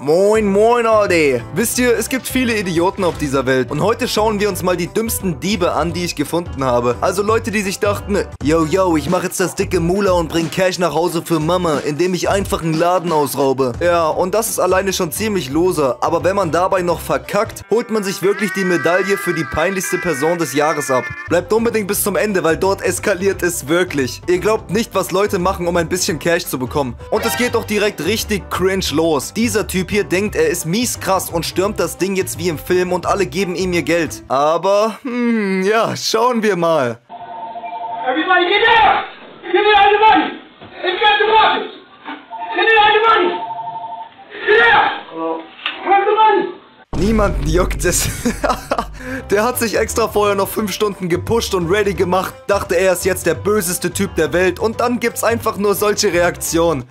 Moin, moin, Alter. Wisst ihr, es gibt viele Idioten auf dieser Welt. Und heute schauen wir uns mal die dümmsten Diebe an, die ich gefunden habe. Also Leute, die sich dachten, yo, ich mache jetzt das dicke Mula und bring Cash nach Hause für Mama, indem ich einfach einen Laden ausraube. Ja, und das ist alleine schon ziemlich loser. Aber wenn man dabei noch verkackt, holt man sich wirklich die Medaille für die peinlichste Person des Jahres ab. Bleibt unbedingt bis zum Ende, weil dort eskaliert es wirklich. Ihr glaubt nicht, was Leute machen, um ein bisschen Cash zu bekommen. Und es geht doch direkt richtig cringe los. Dieser Typ hier denkt, er ist mies krass und stürmt das Ding jetzt wie im Film und alle geben ihm ihr Geld. Aber, ja, schauen wir mal. Everybody get down! Give me all the money! It's got the market! Give me all the money! Get down! Where's the money? Niemanden juckt es. Der hat sich extra vorher noch 5 Stunden gepusht und ready gemacht, dachte er ist jetzt der böseste Typ der Welt und dann gibt's einfach nur solche Reaktionen.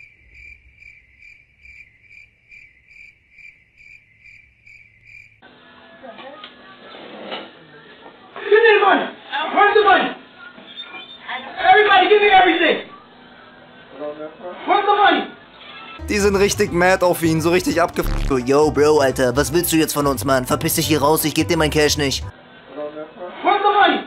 Give me the money! Where's the money? Everybody give me everything! Where's the money? Die sind richtig mad auf ihn, so richtig abgefuckt. Yo, Bro, Alter, was willst du jetzt von uns, Mann? Verpiss dich hier raus, ich geb dir mein Cash nicht. Where's the money?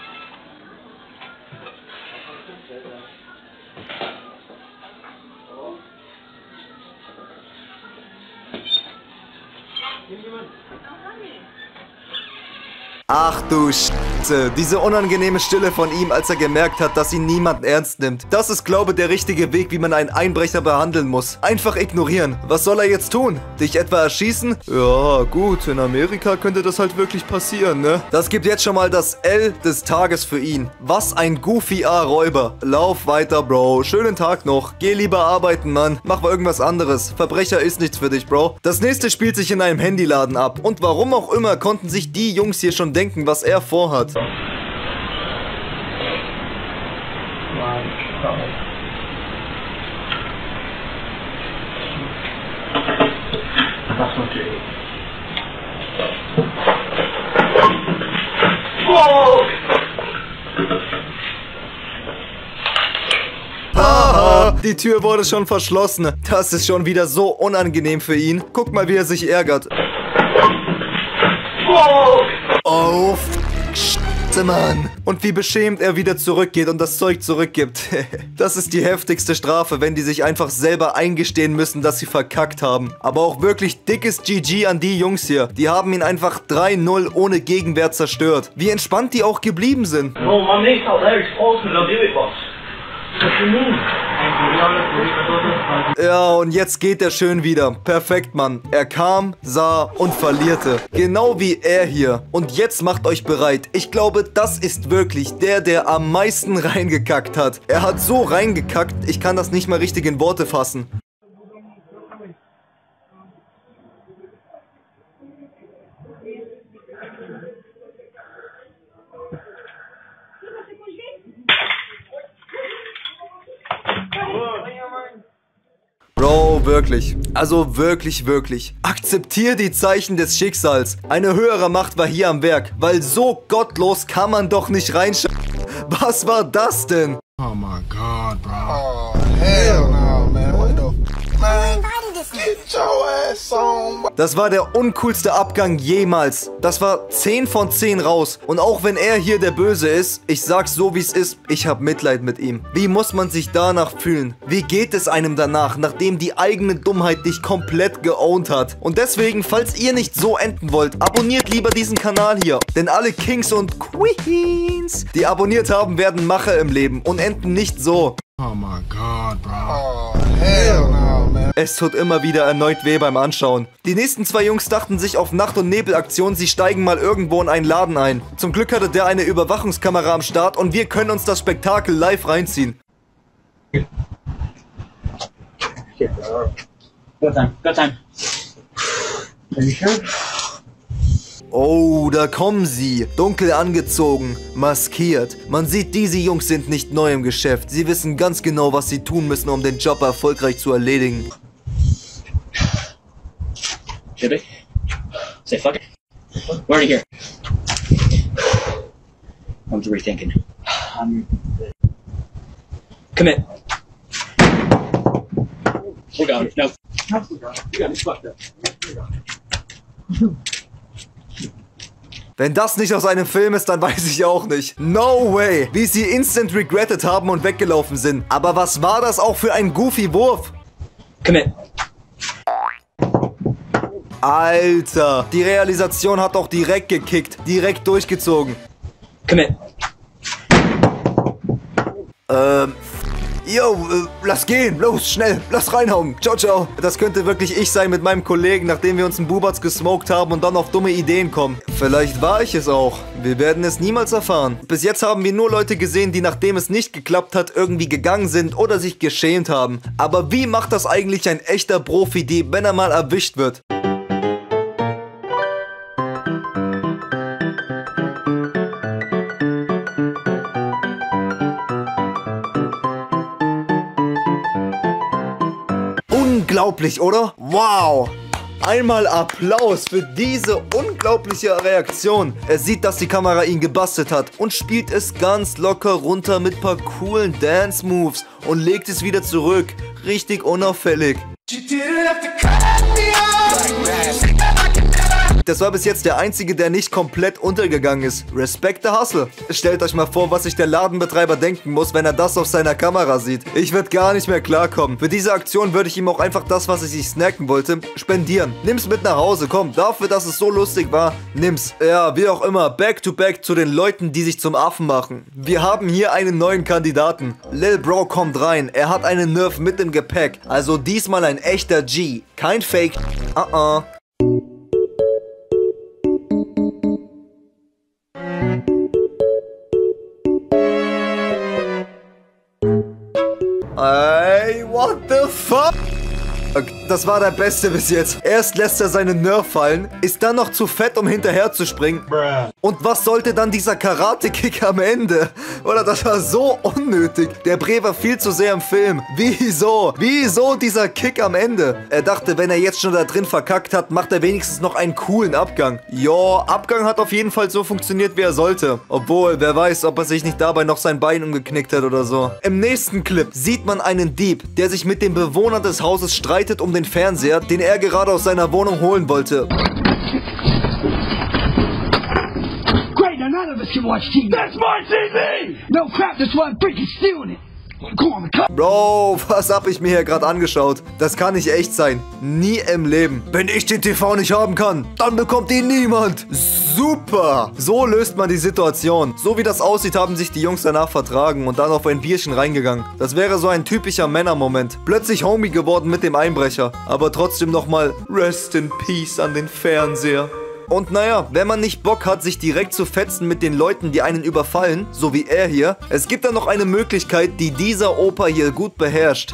Ach du Scheiße, diese unangenehme Stille von ihm, als er gemerkt hat, dass ihn niemand ernst nimmt. Das ist, glaube ich, der richtige Weg, wie man einen Einbrecher behandeln muss. Einfach ignorieren. Was soll er jetzt tun? Dich etwa erschießen? Ja, gut, in Amerika könnte das halt wirklich passieren, ne? Das gibt jetzt schon mal das L des Tages für ihn. Was ein goofy A-Räuber. Lauf weiter, Bro. Schönen Tag noch. Geh lieber arbeiten, Mann. Mach mal irgendwas anderes. Verbrecher ist nichts für dich, Bro. Das nächste spielt sich in einem Handyladen ab. Und warum auch immer konnten sich die Jungs hier schon denken, was er vorhat. Haha, die Tür wurde schon verschlossen. Das ist schon wieder so unangenehm für ihn. Guck mal, wie er sich ärgert. Oh, Scheiße, Mann. Und wie beschämt er wieder zurückgeht und das Zeug zurückgibt. Das ist die heftigste Strafe, wenn die sich einfach selber eingestehen müssen, dass sie verkackt haben. Aber auch wirklich dickes GG an die Jungs hier. Die haben ihn einfach 3-0 ohne Gegenwehr zerstört. Wie entspannt die auch geblieben sind. No, my mate's out there exposing the beauty box. What you mean? Ja, und jetzt geht er schön wieder. Perfekt, Mann. Er kam, sah und verlierte. Genau wie er hier. Und jetzt macht euch bereit. Ich glaube, das ist wirklich der am meisten reingekackt hat. Er hat so reingekackt, ich kann das nicht mal richtig in Worte fassen. Bro, wirklich. Also wirklich. Akzeptier die Zeichen des Schicksals. Eine höhere Macht war hier am Werk. Weil so gottlos kann man doch nicht reinschauen. Was war das denn? Oh my God, bro. Oh, hell no, man. What the f, man? Get your ass on, bro. Das war der uncoolste Abgang jemals. Das war 10 von 10 raus. Und auch wenn er hier der Böse ist, ich sag's so wie es ist, ich hab Mitleid mit ihm. Wie muss man sich danach fühlen? Wie geht es einem danach, nachdem die eigene Dummheit dich komplett geowned hat? Und deswegen, falls ihr nicht so enden wollt, abonniert lieber diesen Kanal hier. Denn alle Kings und Queens, die abonniert haben, werden Macher im Leben und enden nicht so. Oh my God, bro. Oh, hell no, man. Es tut immer wieder erneut weh beim Anschauen. Die nächsten 2 Jungs dachten sich auf Nacht- und Nebelaktion, sie steigen mal irgendwo in einen Laden ein. Zum Glück hatte der eine Überwachungskamera am Start und wir können uns das Spektakel live reinziehen. Good time. Are you sure? Oh, da kommen sie. Dunkel angezogen, maskiert. Man sieht, diese Jungs sind nicht neu im Geschäft. Sie wissen ganz genau, was sie tun müssen, um den Job erfolgreich zu erledigen. Should we? Say fuck it. We're already here. I'm rethinking. Commit. We're gone. No. Wenn das nicht aus einem Film ist, dann weiß ich auch nicht. No way, wie sie instant regretted haben und weggelaufen sind. Aber was war das auch für ein goofy Wurf? Commit. Alter, die Realisation hat auch direkt gekickt, direkt durchgezogen. Commit. Lass gehen, los, schnell, lass reinhauen, ciao, ciao. Das könnte wirklich ich sein mit meinem Kollegen, nachdem wir uns einen Bubatz gesmoked haben und dann auf dumme Ideen kommen. Vielleicht war ich es auch, wir werden es niemals erfahren. Bis jetzt haben wir nur Leute gesehen, die nachdem es nicht geklappt hat, irgendwie gegangen sind oder sich geschämt haben. Aber wie macht das eigentlich ein echter Profi-Dieb, wenn er mal erwischt wird? Unglaublich, oder? Wow! Einmal Applaus für diese unglaubliche Reaktion. Er sieht, dass die Kamera ihn gebastelt hat und spielt es ganz locker runter mit paar coolen Dance-Moves und legt es wieder zurück. Richtig unauffällig. Das war bis jetzt der einzige, der nicht komplett untergegangen ist. Respect the Hustle. Stellt euch mal vor, was sich der Ladenbetreiber denken muss, wenn er das auf seiner Kamera sieht. Ich würde gar nicht mehr klarkommen. Für diese Aktion würde ich ihm auch einfach das, was ich sich snacken wollte, spendieren. Nimm's mit nach Hause, komm. Dafür, dass es so lustig war, nimm's. Ja, wie auch immer, back to back zu den Leuten, die sich zum Affen machen. Wir haben hier einen neuen Kandidaten. Lil Bro kommt rein. Er hat einen Nerf mit im Gepäck. Also diesmal ein echter G. Kein Fake. Ey, what the fuck? Das war der Beste bis jetzt. Erst lässt er seinen Nerf fallen, ist dann noch zu fett, um hinterher zu springen. Und was sollte dann dieser Karate-Kick am Ende? Oder das war so unnötig. Der Bre war viel zu sehr im Film. Wieso? Wieso dieser Kick am Ende? Er dachte, wenn er jetzt schon da drin verkackt hat, macht er wenigstens noch einen coolen Abgang. Jo, Abgang hat auf jeden Fall so funktioniert, wie er sollte. Obwohl, wer weiß, ob er sich nicht dabei noch sein Bein umgeknickt hat oder so. Im nächsten Clip sieht man einen Dieb, der sich mit dem Bewohner des Hauses streitet um den Fernseher, den er gerade aus seiner Wohnung holen wollte. Great, now none of us can watch TV. That's my TV! No crap, that's why I'm freaking stealing it. Bro, was hab ich mir hier gerade angeschaut? Das kann nicht echt sein. Nie im Leben. Wenn ich den TV nicht haben kann, dann bekommt ihn niemand. Super. So löst man die Situation. So wie das aussieht, haben sich die Jungs danach vertragen und dann auf ein Bierchen reingegangen. Das wäre so ein typischer Männermoment. Plötzlich Homie geworden mit dem Einbrecher. Aber trotzdem nochmal Rest in Peace an den Fernseher. Und naja, wenn man nicht Bock hat, sich direkt zu fetzen mit den Leuten, die einen überfallen, so wie er hier, es gibt dann noch eine Möglichkeit, die dieser Opa hier gut beherrscht.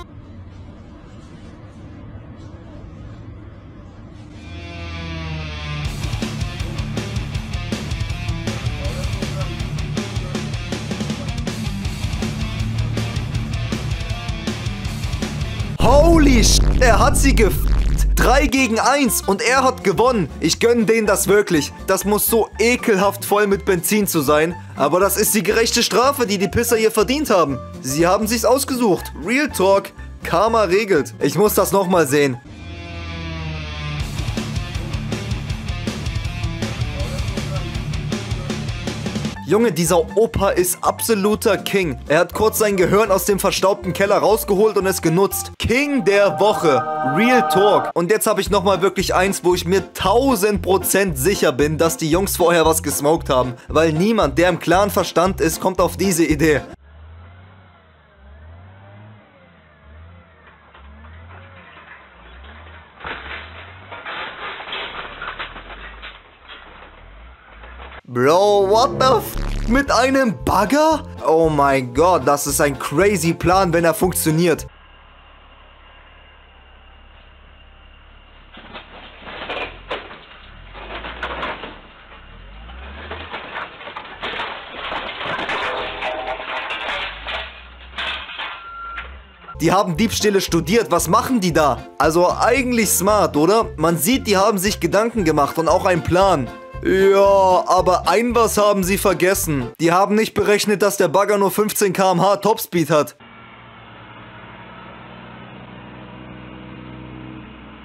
Holy shit, er hat sie 3 gegen 1 und er hat gewonnen. Ich gönne denen das wirklich. Das muss so ekelhaft voll mit Benzin zu sein. Aber das ist die gerechte Strafe, die die Pisser hier verdient haben. Sie haben sich's ausgesucht. Real Talk. Karma regelt. Ich muss das nochmal sehen. Junge, dieser Opa ist absoluter King. Er hat kurz sein Gehirn aus dem verstaubten Keller rausgeholt und es genutzt. King der Woche. Real Talk. Und jetzt habe ich nochmal wirklich eins, wo ich mir 1000% sicher bin, dass die Jungs vorher was gesmoked haben. Weil niemand, der im klaren Verstand ist, kommt auf diese Idee. Bro, what the f***? Mit einem Bagger? Oh mein Gott, das ist ein crazy Plan, wenn er funktioniert. Die haben Diebstähle studiert, was machen die da? Also eigentlich smart, oder? Man sieht, die haben sich Gedanken gemacht und auch einen Plan. Ja, aber ein was haben sie vergessen. Die haben nicht berechnet, dass der Bagger nur 15 km/h Topspeed hat.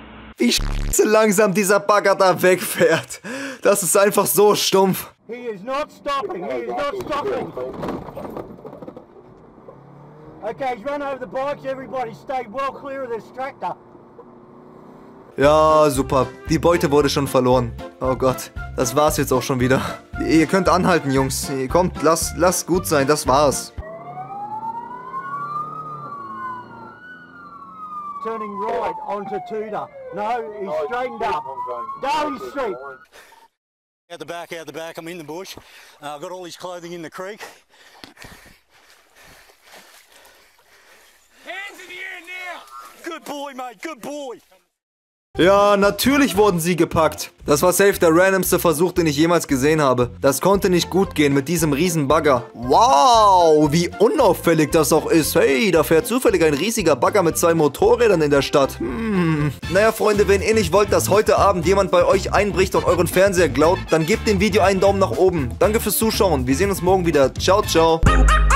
wie langsam dieser Bagger da wegfährt. Das ist einfach so stumpf. He is not stopping. He is not stopping. Okay, he's run over the bikes. Everybody stay well clear of this tractor. Ja, super. Die Beute wurde schon verloren. Oh Gott, das war's jetzt auch schon wieder. Ihr könnt anhalten, Jungs. Kommt, lasst gut sein, das war's. Turning right onto Tudor. No, he's straightened up. No, he's straight. Out the back, I'm in the bush. I've got all his clothing in the creek. Hands in the air now! Good boy, mate, good boy. Ja, natürlich wurden sie gepackt. Das war safe der randomste Versuch, den ich jemals gesehen habe. Das konnte nicht gut gehen mit diesem riesen Bagger. Wow, wie unauffällig das auch ist. Hey, da fährt zufällig ein riesiger Bagger mit 2 Motorrädern in der Stadt. Naja, Freunde, wenn ihr nicht wollt, dass heute Abend jemand bei euch einbricht und euren Fernseher klaut, dann gebt dem Video einen Daumen nach oben. Danke fürs Zuschauen. Wir sehen uns morgen wieder. Ciao, ciao.